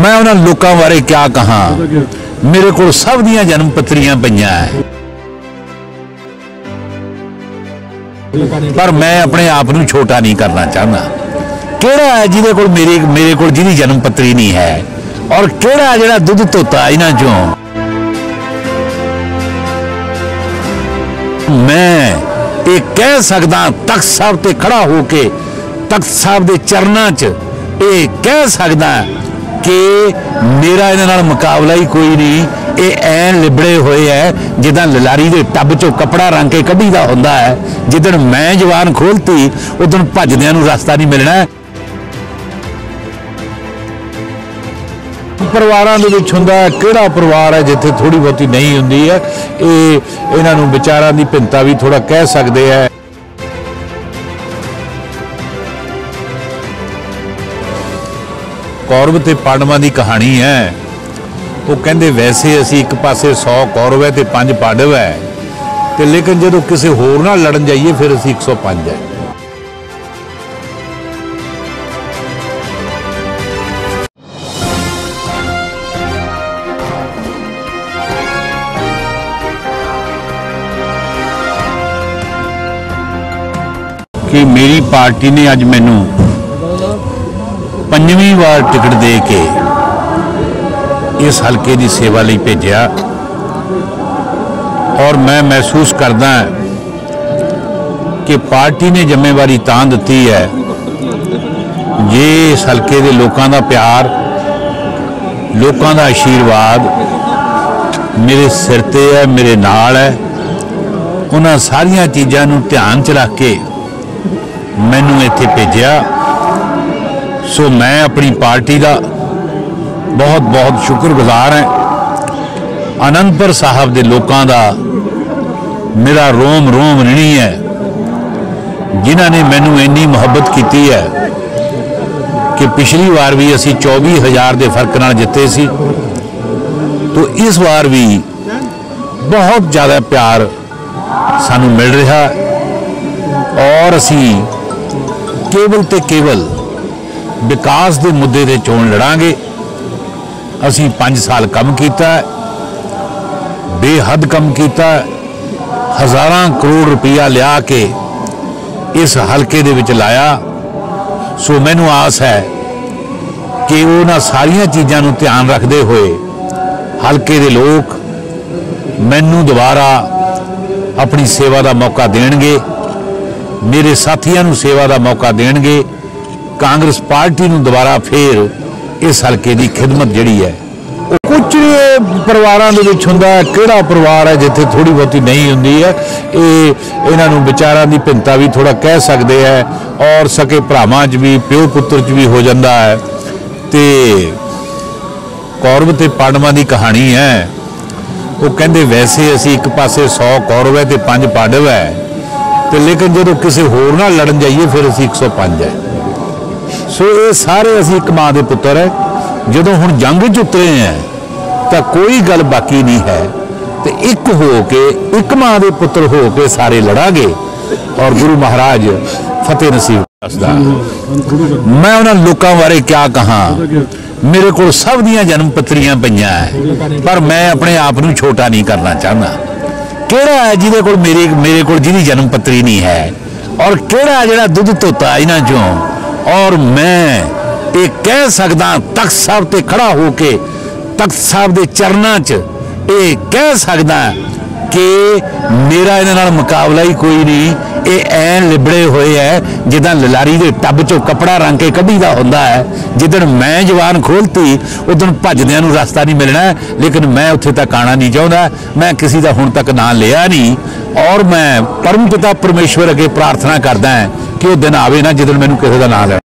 मैं उन्होंने लोगों बारे क्या कहा, मेरे को सब दियां जन्म पत्रियां पईयां है, पर मैं अपने आप नूं छोटा नहीं करना चाहता। केड़ा है जिहदे कोल मेरे कोल जिहदी जन्म पत्री नहीं है, और केड़ा है जिहड़ा दुध धोता इन्हां चों। मैं ये कह सकदा तख्त साहब ते खड़ा होके तख्त साहब दे चरनां च ये कह सकदा कि मेरा इन्हां नाल मुकाबला ही कोई नहीं। ये ऐन लिबड़े हुए है जिदा ललारी के टब चो कपड़ा रंग के कढ़ीदा होंदा है। जिदन मैं जवान खोलती उदन भजदियां नूं रास्ता नहीं मिलना। परिवारां दे विच हुंदा किहड़ा परिवार है जिथे थोड़ी बहुती नहीं हुंदी है, इन्हां नूं विचारां दी भिन्नता भी थोड़ा कह सकते हैं। कौरव ते पांडवां दी कहानी है। वो कहते वैसे असी एक पासे 100 कौरव है तो 5 पांडव है, तो लेकिन जो किसी होर नाल लड़न जाइए फिर असी 105 है। कि मेरी पार्टी ने अज मैनू 5वीं बार टिकट दे के इस हल्के की सेवा लिए भेजा, और मैं महसूस करदा कि पार्टी ने जिम्मेवारी तां दी है जे इस हल्के के लोगों का प्यार, लोगों का आशीर्वाद मेरे सिर ते है, मेरे नाल है। उन्हां सारियां चीज़ां नूं ध्यान च रख के मैनू इत्थे भेजा। सो मैं अपनी पार्टी का बहुत बहुत शुक्रगुजार है। आनंदपुर साहब के लोगों का मेरा रोम रोम ऋणी है, जिन्हों ने मैनू इन्नी मुहब्बत की है कि पिछली बार भी असी 24,000 के फर्क नाल जिते सी, तो इस बार भी बहुत ज़्यादा प्यार सानू मिल रहा, और असी केवल ते केवल विकास के मुद्दे ते चोण लड़ांगे। असी 5 साल कम किया, बेहद कम किया, हज़ारां करोड़ रुपया लिया के इस हल्के दे विच लाया। सो मैनू आस है कि उन्हां सारियां चीज़ां नूं ध्यान रखते हुए हल्के दे लोग मैनू दोबारा अपनी सेवा का मौका देणगे, मेरे साथियों नूं सेवा का मौका देणगे। कांग्रेस पार्टी नूं दोबारा फिर इस हल्के की खिदमत जिहड़ी है। कुछ परिवारां दे विच हुंदा किहड़ा परिवार है जिथे थोड़ी बहुती नहीं हुंदी है, इन्हां नूं विचारां दी भिन्नता भी थोड़ा कह सकते हैं, और सके भरावां च भी प्यो पुत्र च भी हो जाता है। ते कौरव ते पांडवां दी कहानी है। वो कहते वैसे असी एक पासे 100 कौरव है तो 5 पांडव है, तो लेकिन जो किसी होर नाल लड़न जाइए फिर असी 105 है। सो ये सारे असी एक मां के पुत्र है। जदों हुण जंग च उतरे हैं तो कोई गल बाकी नहीं है, तो एक हो के एक मां के पुत्र हो के सारे लड़ांगे, और गुरु महाराज फतेह नसीब दसदा। मैं उन्होंने लोगों बारे क्या कहा, मेरे को सब दियां जन्म पत्रियां पईयां है, पर मैं अपने आप नूं छोटा नहीं करना चाहता। केड़ा है जिहदे कोल मेरे को जिहदी जन्म पत्री नहीं है, और केड़ा है जिहड़ा दुध धोता इन्हां चों। और मैं ये कह सकदा तख्त साहब ते खड़ा होके तख्त साहब दे चरनां च ये कह सकदा कि मेरा इन्हां नाल मुकाबला ही कोई नहीं। ये ऐन लिबड़े हुए है जिदा ललारी के टब चो कपड़ा रंग के कढ़ीदा होंदा है। जिदन मैं जवान खोलती उदन भजदियां नूं रास्ता नहीं मिलना, लेकिन मैं उत्थे तक आना नहीं चाहता। मैं किसी का हुण तक नाम लिया नहीं, और मैं परम पिता परमेश्वर अगे प्रार्थना करदा कि वो दिन आवे ना जिदन मैनूं किसी का नाम